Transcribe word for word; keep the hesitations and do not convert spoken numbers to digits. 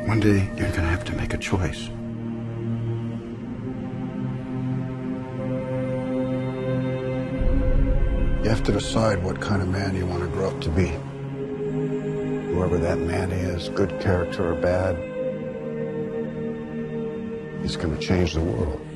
One day, you're gonna have to make a choice. You have to decide what kind of man you want to grow up to be. Whoever that man is, good character or bad, he's gonna change the world.